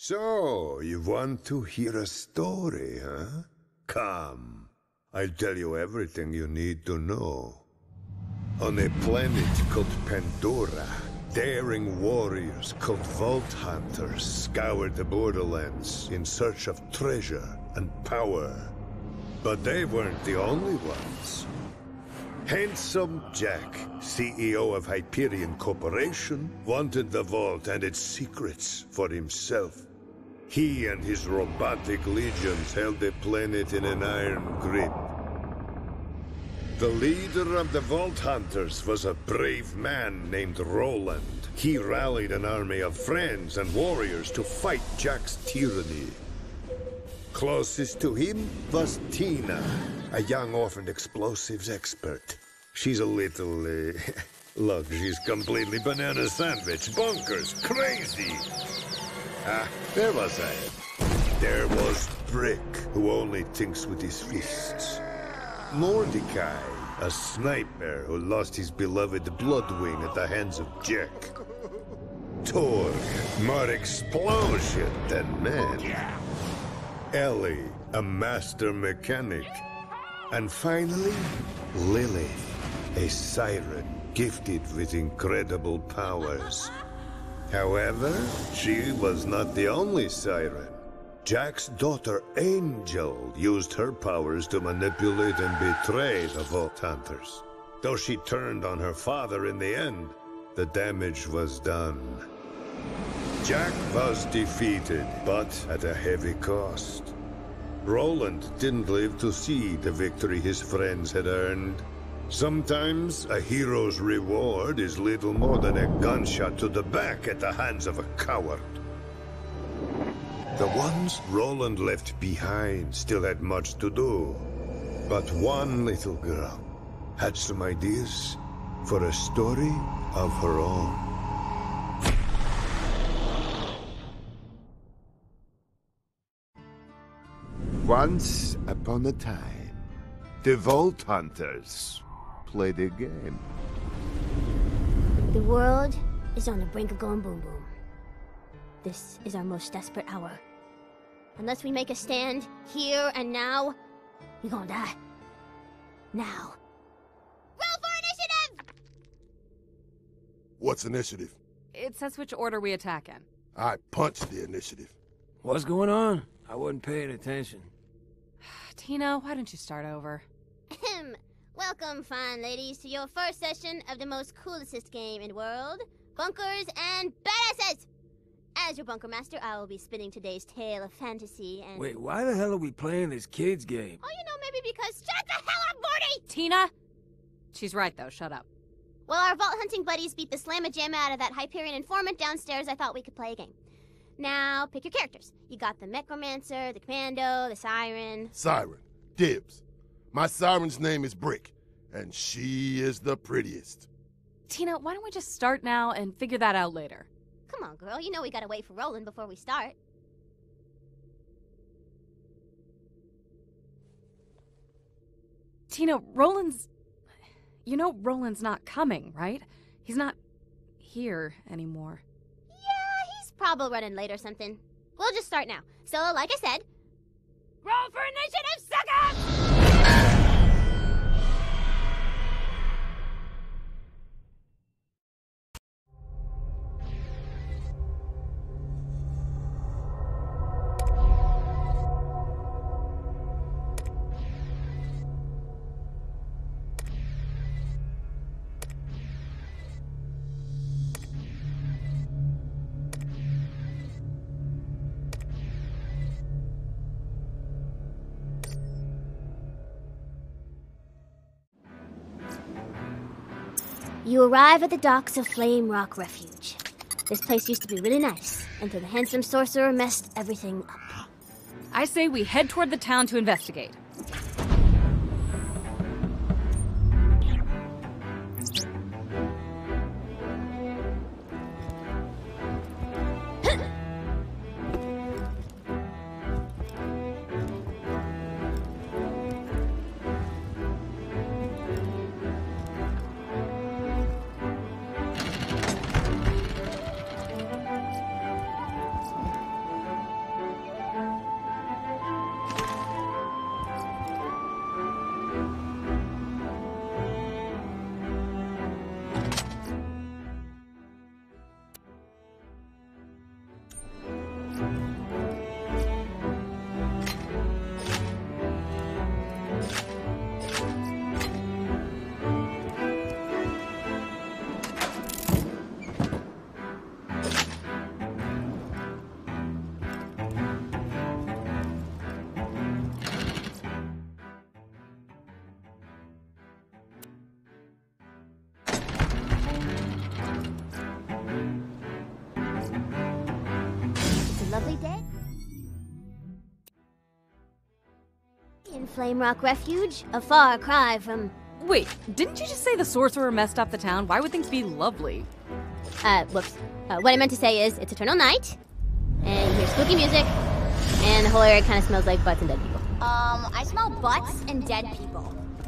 So, you want to hear a story, huh? Come, I'll tell you everything you need to know. On a planet called Pandora, daring warriors called Vault Hunters scoured the borderlands in search of treasure and power. But they weren't the only ones. Handsome Jack, CEO of Hyperion Corporation, wanted the vault and its secrets for himself. He and his robotic legions held the planet in an iron grip. The leader of the Vault Hunters was a brave man named Roland. He rallied an army of friends and warriors to fight Jack's tyranny. Closest to him was Tina, a young orphaned explosives expert. She's a little, look, she's completely banana sandwich, bonkers, crazy. Where was I? There was Brick, who only thinks with his fists. Mordecai, a sniper who lost his beloved Bloodwing at the hands of Jack. Torg, more explosion than man. Ellie, a master mechanic. And finally, Lilith, a siren gifted with incredible powers. However, she was not the only siren. Jack's daughter, Angel, used her powers to manipulate and betray the Vault Hunters. Though she turned on her father in the end, the damage was done. Jack was defeated, but at a heavy cost. Roland didn't live to see the victory his friends had earned. Sometimes a hero's reward is little more than a gunshot to the back at the hands of a coward. The ones Roland left behind still had much to do. But one little girl had some ideas for a story of her own. Once upon a time, the Vault Hunters played a game. The world is on the brink of going boom boom. This is our most desperate hour. Unless we make a stand, here and now, we gonna die. Now. Roll for initiative! What's initiative? It says which order we attack in. I punched the initiative. What's going on? I wasn't paying attention. Tina, why don't you start over? Welcome, fine ladies, to your first session of the most coolest game in the world, Bunkers and Badasses! As your bunker master, I will be spinning today's tale of fantasy and... Wait, why the hell are we playing this kid's game? Oh, you know, maybe because... Shut the hell up, Morty! Tina? She's right, though. Shut up. While our vault hunting buddies beat the slamma-jamma out of that Hyperion informant downstairs, I thought we could play a game. Now, pick your characters. You got the Necromancer, the Commando, the Siren... Siren. Dibs. My Siren's name is Brick, and she is the prettiest. Tina, why don't we just start now and figure that out later? Come on, girl. You know we gotta wait for Roland before we start. Tina, Roland's... You know Roland's not coming, right? He's not here anymore. Yeah, he's probably running late or something. We'll just start now. So, like I said... Roll for initiative, suckers! You arrive at the docks of Flame Rock Refuge. This place used to be really nice, until the handsome sorcerer messed everything up. I say we head toward the town to investigate. they dead? In Flame Rock Refuge, a far cry from... Wait, didn't you just say the sorcerer messed up the town? Why would things be lovely? Whoops. What I meant to say is, it's eternal night, and you hear spooky music, and the whole area kind of smells like butts and dead people. I smell butts and dead people.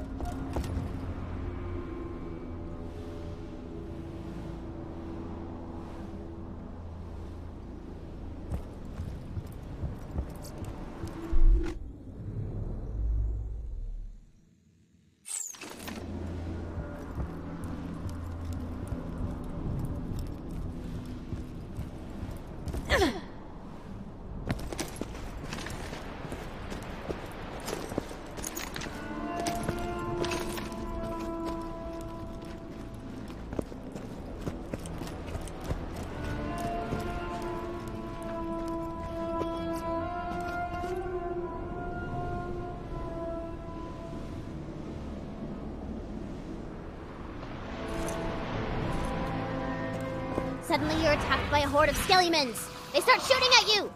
Suddenly you're attacked by a horde of skelliemons. They start shooting at you.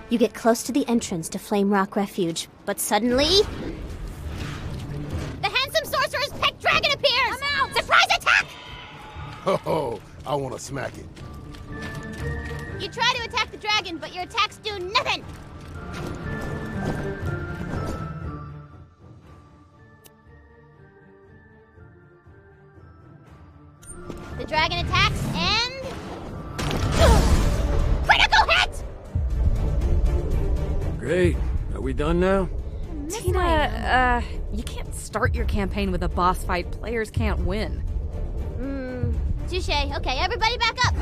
You get close to the entrance to Flame Rock Refuge, but suddenly... the handsome sorcerer's pet dragon appears! I'm out! Surprise attack! Oh, I want to smack it. You try to attack the dragon, but your attacks do nothing! The dragon attacks and... critical hit! Great. Are we done now? Tina, you can't start your campaign with a boss fight players can't win. Touche. Okay, everybody back up!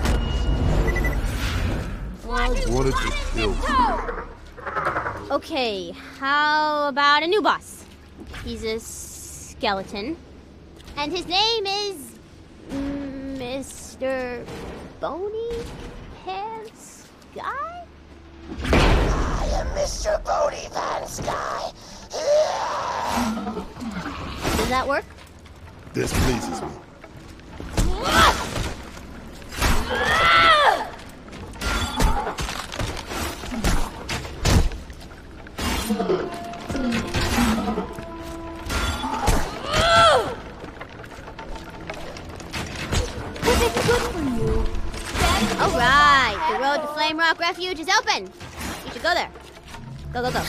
Wanted to kill you. Okay, how about a new boss? He's a skeleton. And his name is... Mr. Bony Pants Guy? I am Mr. Bony Pants Guy. Does that work? This pleases me. All right, the road to Flame Rock Refuge is open. You should go there. Go, go, go.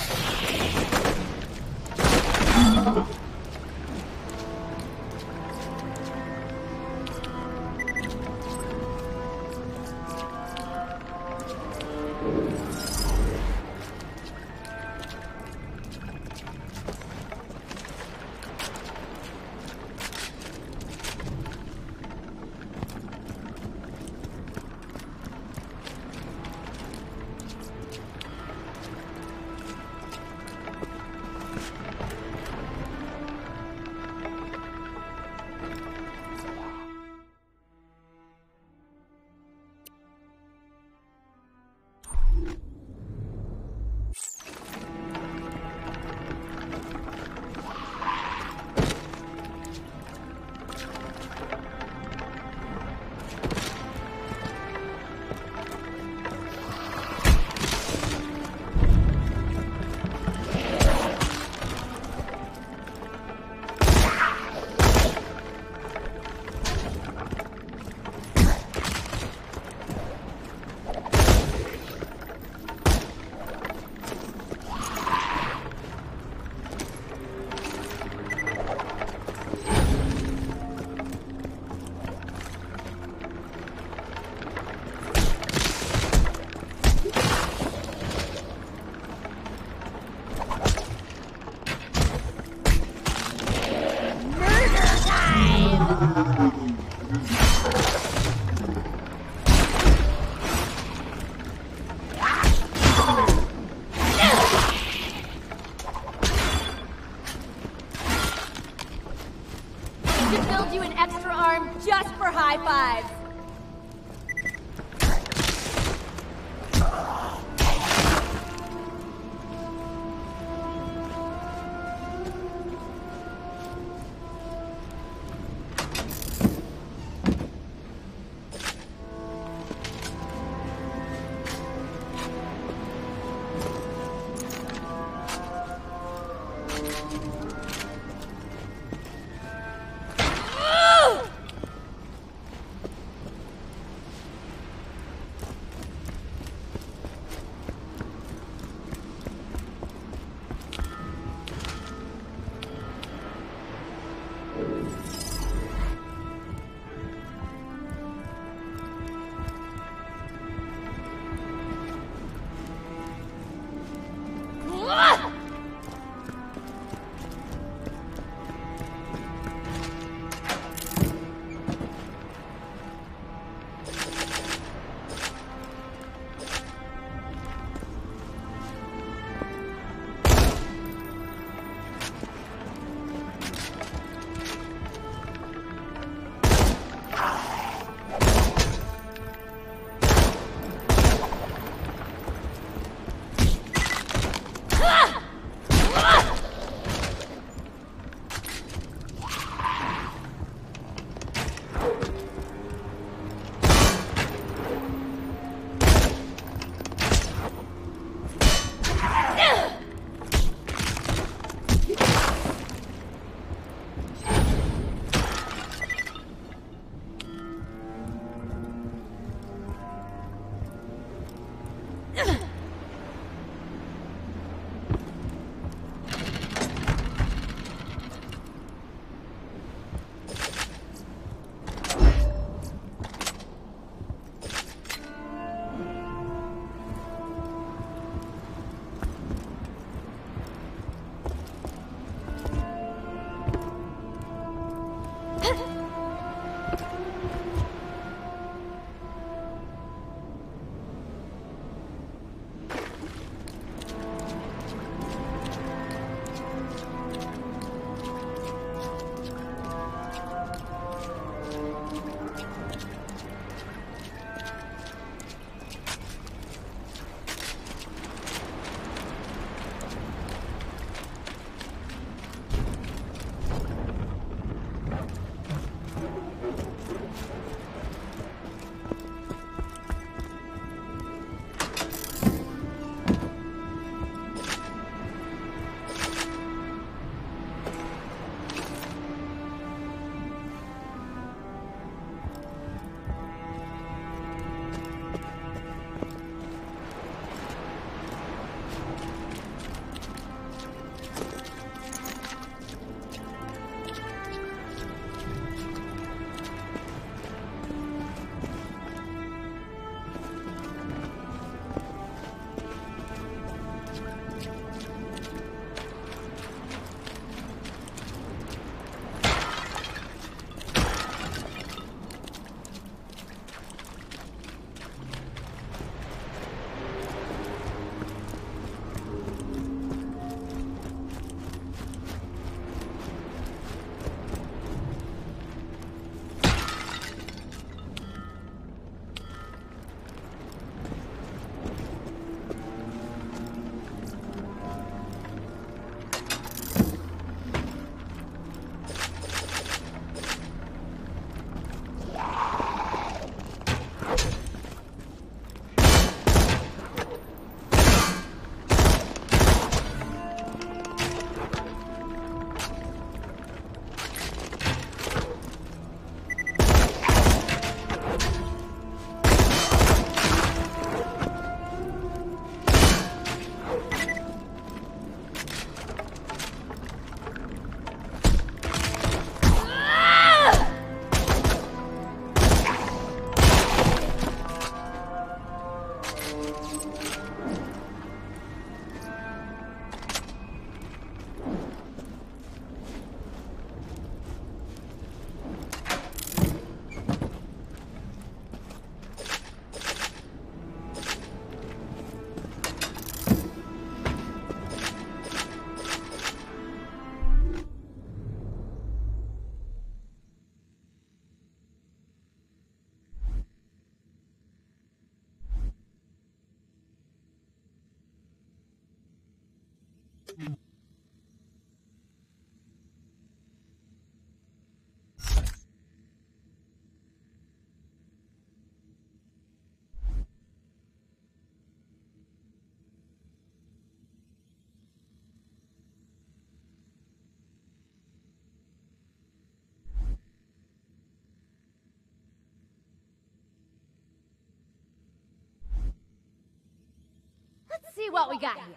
Let's see what we got here.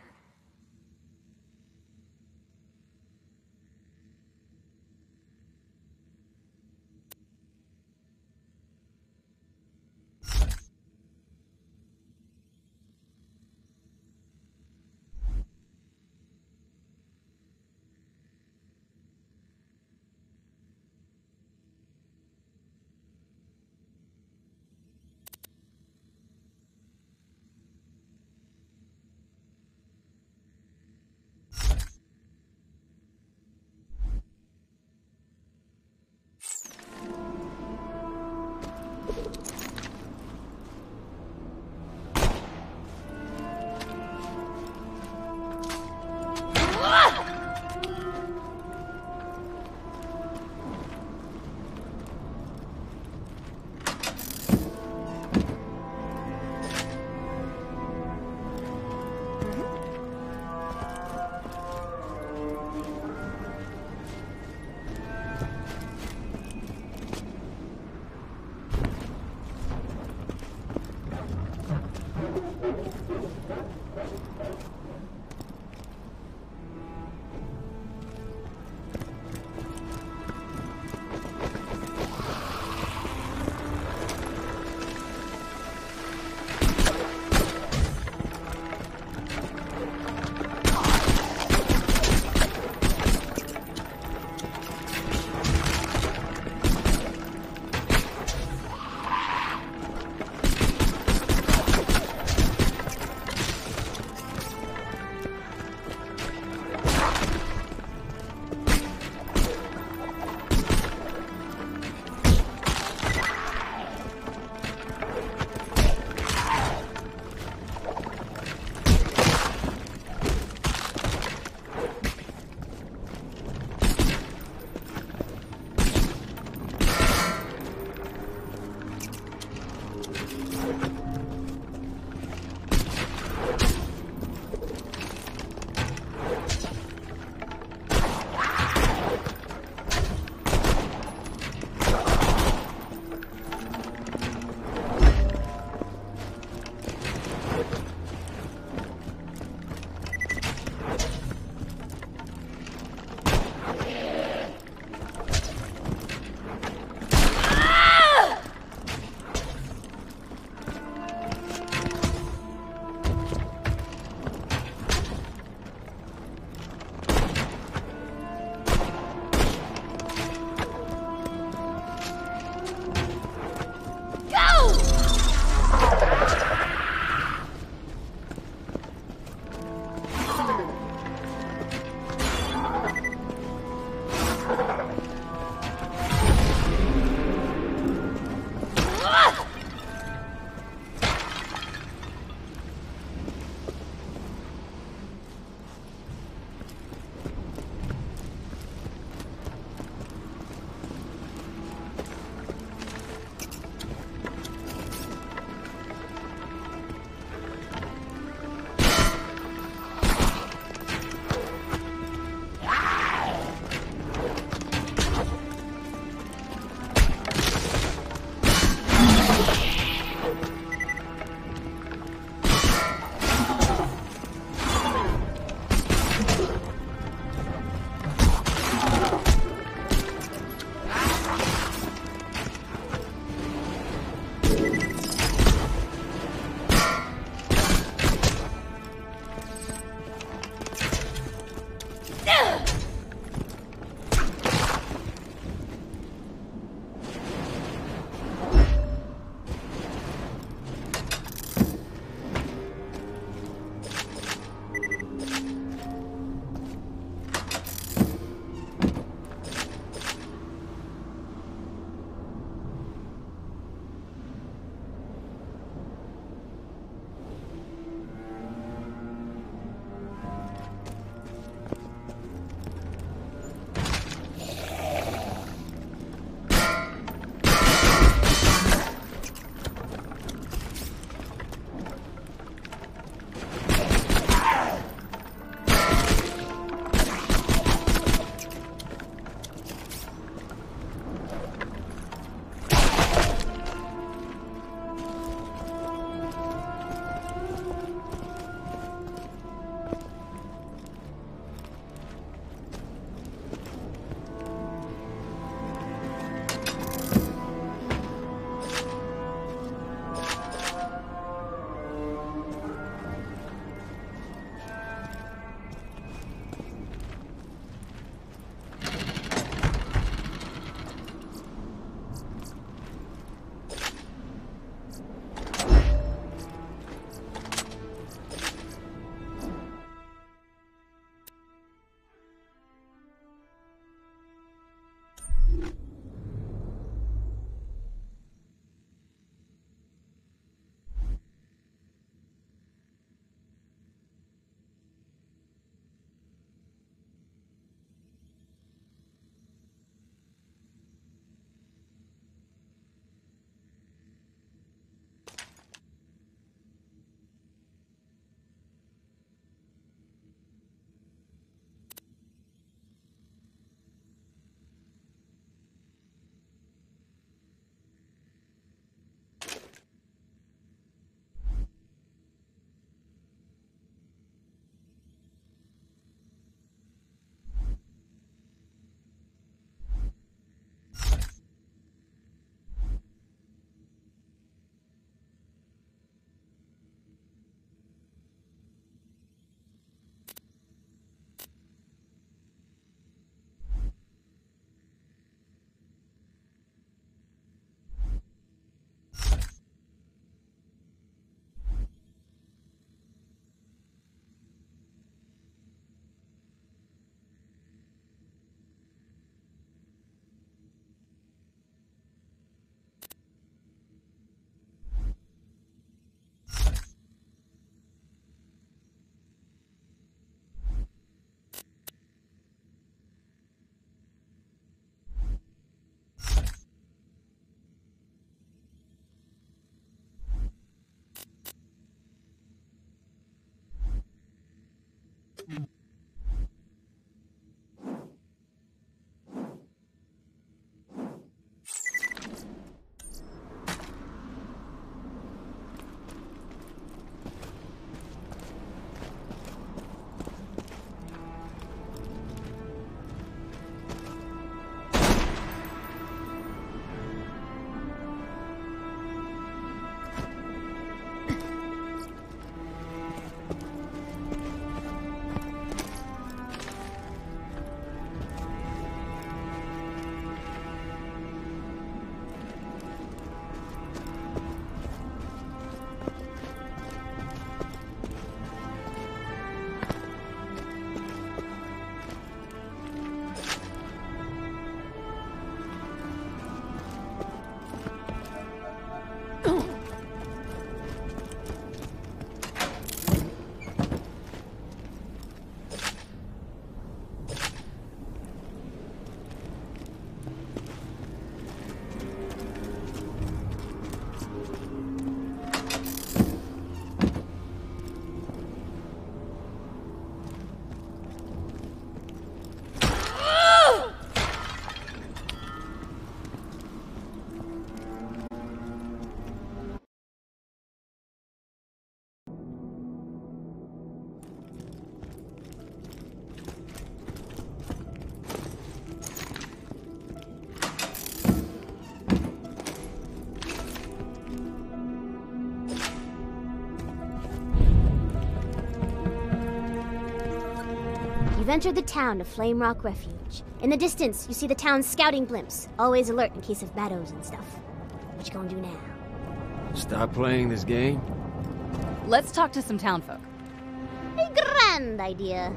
You've entered the town of Flame Rock Refuge. In the distance, you see the town's scouting blimps, always alert in case of battles and stuff. What you gonna do now? Stop playing this game? Let's talk to some townfolk. A grand idea.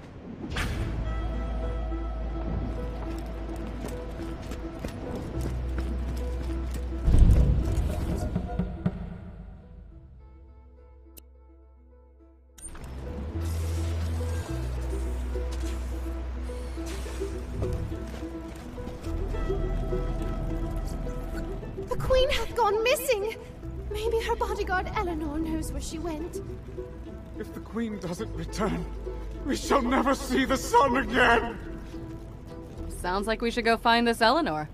The Queen hath gone missing! Maybe her bodyguard Eleanor knows where she went. If the Queen doesn't return, we shall never see the sun again! Sounds like we should go find this Eleanor.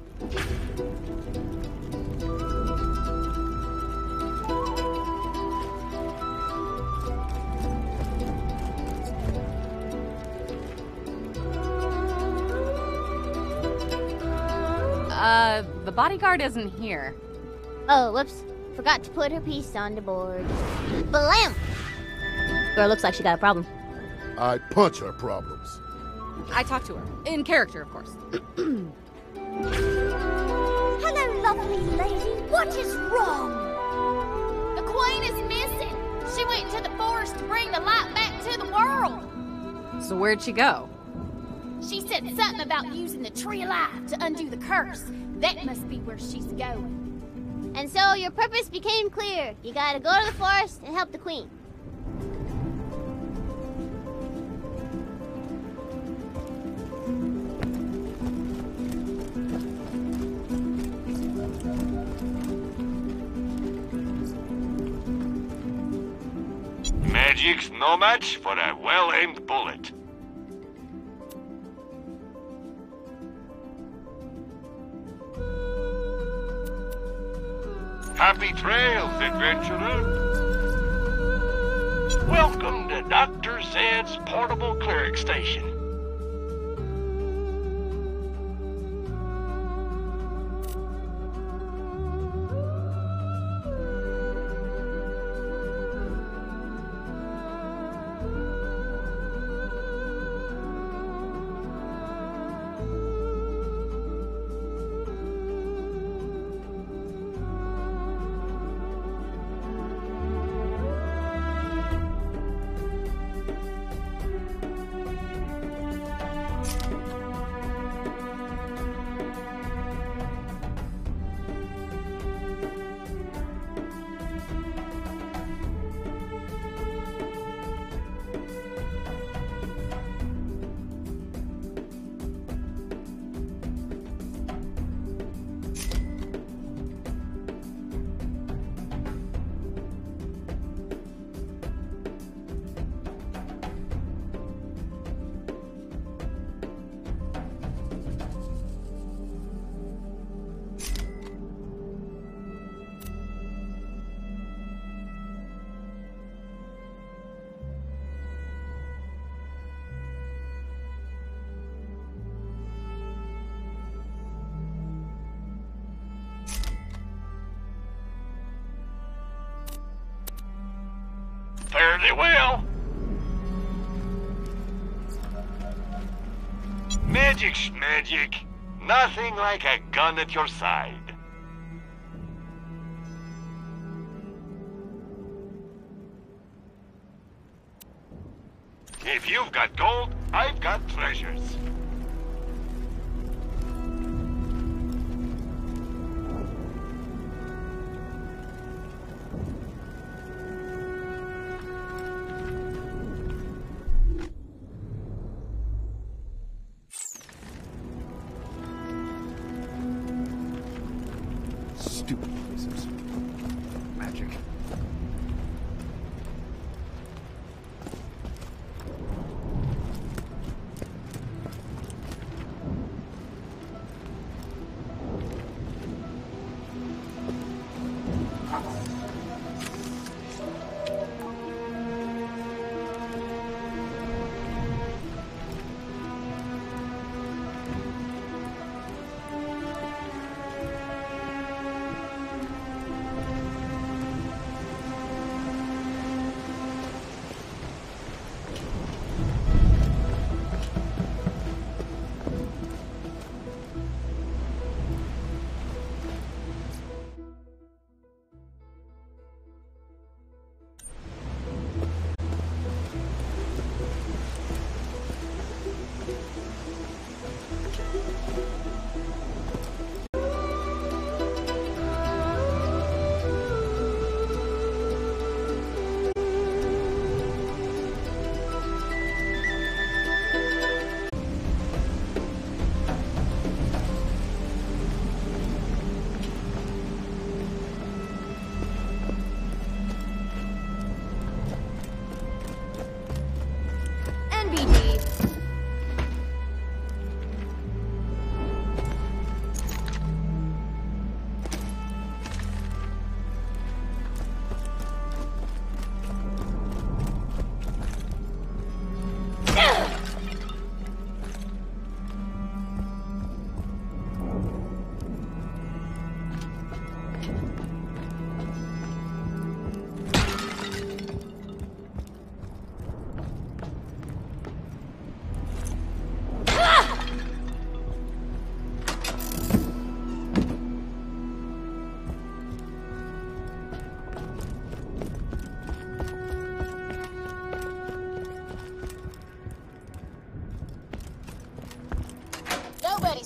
The bodyguard isn't here. Oh, whoops. Forgot to put her piece on the board. Blam! Girl looks like she got a problem. I'd punch her problems. I talked to her. In character, of course. Hello, lovely lady. What is wrong? The Queen is missing. She went into the forest to bring the light back to the world. So where'd she go? She said something about using the Tree of Life to undo the curse. That must be where she's going. And so your purpose became clear. You gotta go to the forest and help the Queen. Magic's no match for a well-aimed bullet. Happy trails, adventurer! Welcome to Dr. Zed's portable cleric station. Fairly well. Magic's magic. Nothing like a gun at your side. If you've got gold, I've got treasures. Stupid places. Magic.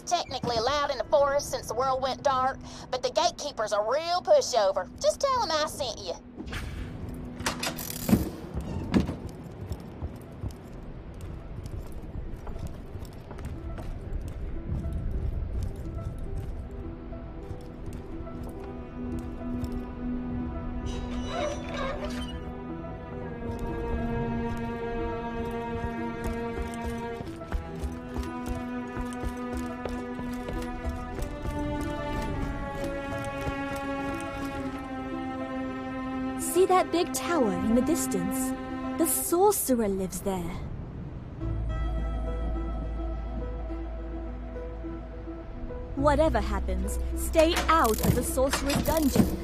technically allowed in the forest since the world went dark, but the gatekeeper's a real pushover. Just tell him I sent you. See that big tower in the distance? The sorcerer lives there. Whatever happens, stay out of the sorcerer's dungeon.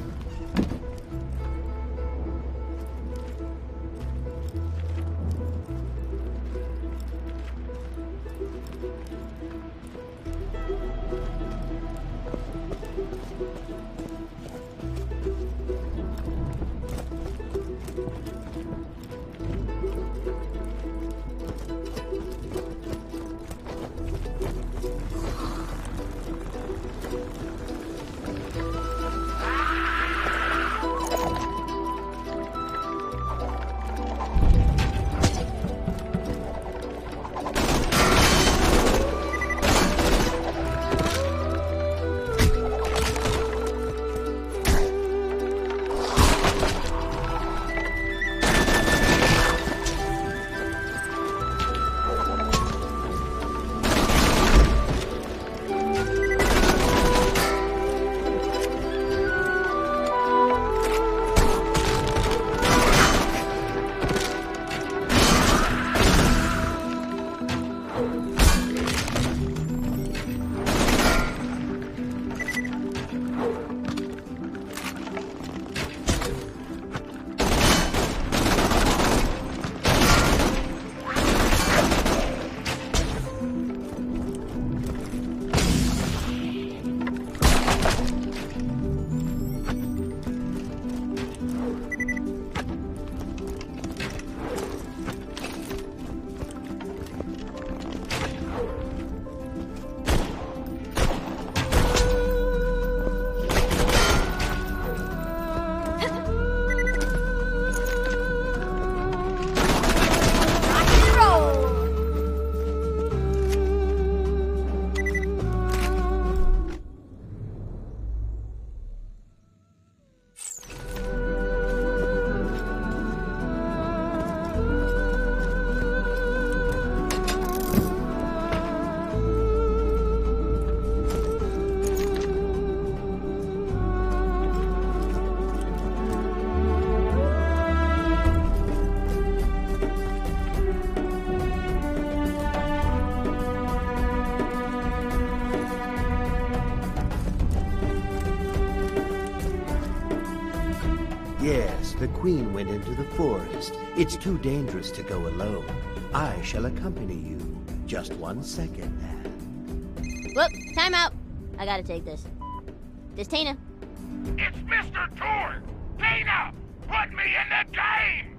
Yes, the Queen went into the forest. It's too dangerous to go alone. I shall accompany you. Just 1 second now. Whoop, time out. I gotta take this. This Tina. It's Mr. Torg! Tina! Put me in the game!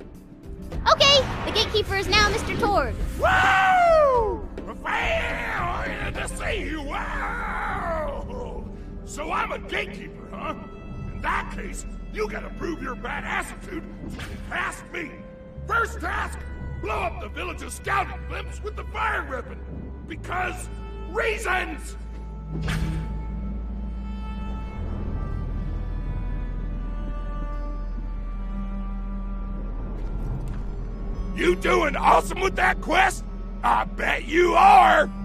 Okay, the gatekeeper is now Mr. Torg. Woo! Well, to see you! Wow! So I'm a gatekeeper, huh? In that case, you gotta prove your badassitude past me. First task, blow up the village's scouting blimps with the fire weapon. Because reasons! You doing awesome with that quest? I bet you are!